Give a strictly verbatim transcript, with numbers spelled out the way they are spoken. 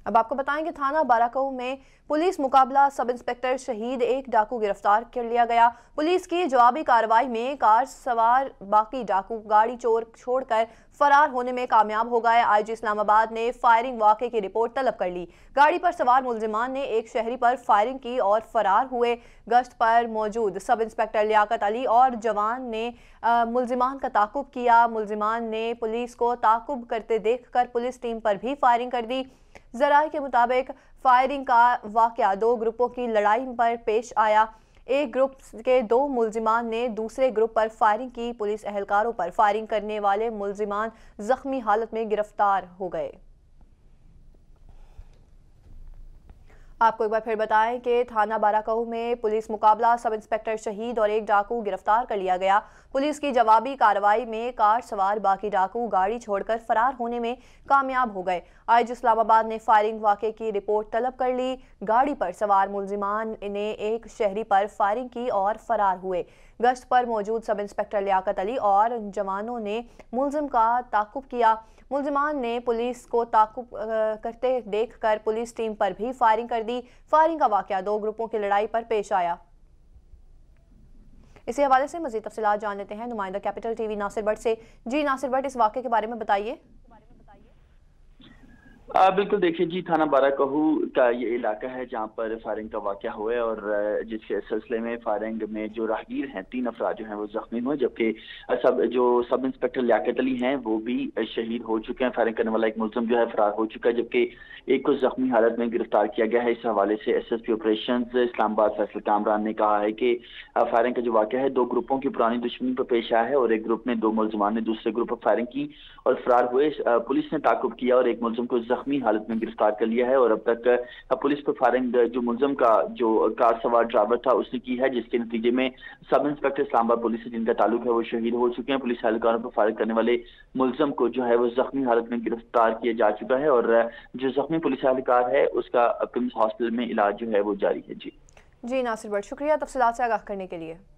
अब आपको बताएं कि थाना बाराकऊ में पुलिस मुकाबला सब इंस्पेक्टर शहीद एक डाकू गिरफ्तार कर लिया गया। पुलिस की जवाबी कार्रवाई में कार सवार बाकी डाकू गाड़ी चोर छोड़कर फरार होने में कामयाब हो गए। आईजी इस्लामाबाद ने फायरिंग वाक़े की रिपोर्ट तलब कर ली। गाड़ी पर सवार मुलजिमान ने एक शहरी पर फायरिंग की और फरार हुए। गश्त पर मौजूद सब इंस्पेक्टर लियाकत अली और जवान ने मुलजिमान का ताकुब किया। मुलजिमान ने पुलिस को ताकुब करते देखकर पुलिस टीम पर भी फायरिंग कर दी। जराये के मुताबिक फायरिंग का वाकया दो ग्रुपों की लड़ाई पर पेश आया। एक ग्रुप के दो मुलजिमान ने दूसरे ग्रुप पर फायरिंग की। पुलिस एहलकारों पर फायरिंग करने वाले मुलजिमान जख्मी हालत में गिरफ्तार हो गए। आपको एक बार फिर बताएं कि थाना बाराकऊ में पुलिस मुकाबला सब इंस्पेक्टर शहीद और एक डाकू गिरफ्तार कर लिया गया। पुलिस की जवाबी कार्रवाई में कार सवार बाकी डाकू गाड़ी छोड़कर फरार होने में कामयाब हो गए। आईजी इस्लामाबाद ने फायरिंग वाक़े की रिपोर्ट तलब कर ली। गाड़ी पर सवार मुलजिमान ने एक शहरी पर फायरिंग की और फरार हुए। गश्त पर मौजूद सब इंस्पेक्टर लियाकत अली और जवानों ने मुलजिम का ताकुब किया। मुलजिमान ने पुलिस को ताकुब करते देखकर पुलिस टीम पर भी फायरिंग कर दी। फायरिंग का वाकया दो ग्रुपों की लड़ाई पर पेश आया। इसी हवाले से मजीद तफसीलात जान लेते हैं नुमाइंदा कैपिटल टीवी नासिर भट्ट से। जी नासिर भट्ट, इस वाकये के बारे में बताइए। आ, बिल्कुल देखिए जी, थाना बाराकऊ का ये इलाका है जहाँ पर फायरिंग का वाकया हुआ है और जिसके सिलसिले में फायरिंग में जो राहगीर हैं तीन अफराद जो हैं वो जख्मी हुए, जबकि सब जो सब इंस्पेक्टर लियाकत अली हैं वो भी शहीद हो चुके हैं। फायरिंग करने वाला एक मुलजिम जो है फरार हो चुका है, जबकि एक को जख्मी हालत में गिरफ्तार किया गया है। इस हवाले से S S P operation Islamabad Faisal Kamran ने कहा है कि फायरिंग का जो वाकया है दो ग्रुपों की पुरानी दुश्मनी पर पेश आया है और एक ग्रुप में दो मुलजिमान ने दूसरे ग्रुप पर फायरिंग की और फरार हुए। पुलिस ने ताकुब किया और एक मुलजिम को जख्मी हालत में गिरफ्तार कर लिया है और अब तक पुलिस पर फायरिंग जो मुलजिम का जो कार सवार ड्राइवर था उसने की है, जिसके नतीजे में सब इंस्पेक्टर इस्लामाबाद पुलिस से जिनका ताल्लुक है वो शहीद हो चुके हैं। पुलिस एहलकारों पर फायरिंग करने वाले मुलजिम को जो है वो जख्मी हालत में गिरफ्तार किया जा चुका है और जो जख्मी पुलिस एहलकार है उसका किम्स हॉस्पिटल में इलाज जो है वो जारी है। जी जी नासिर भट्ट, शुक्रिया तफसीलात से आगाह करने के लिए।